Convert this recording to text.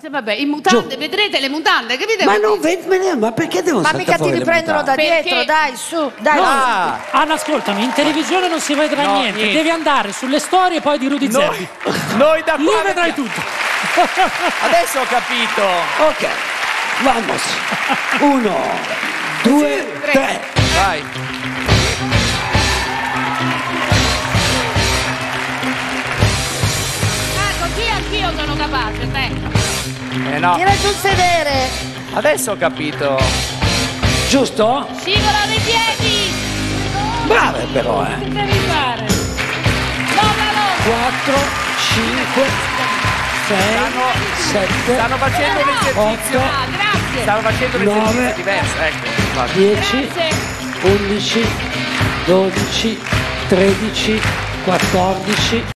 Vabbè, in mutande, vedrete le mutande, capite? Ma non ma perché devo Ma mica ti riprendono da dietro, dai, su, dai. Anna, ascoltami, in televisione non si vedrà niente. Devi andare sulle storie poi di Rudy Zerbi. Noi da Lì qua vedrai tutto. Adesso ho capito. Ok, vamos. 1, 2, 3. Vai. Così anch'io sono capace, te. No. Tira giù il sedere. Adesso ho capito. Giusto? Scivolano i piedi. Brave però, Che devi fare? Mollalo. 4, 5, 6, 7, Stanno facendo un esercizio. Grazie. Stanno facendo un 9, esercizio diverso, ecco. 10, Grazie. 11, 12, 13, 14.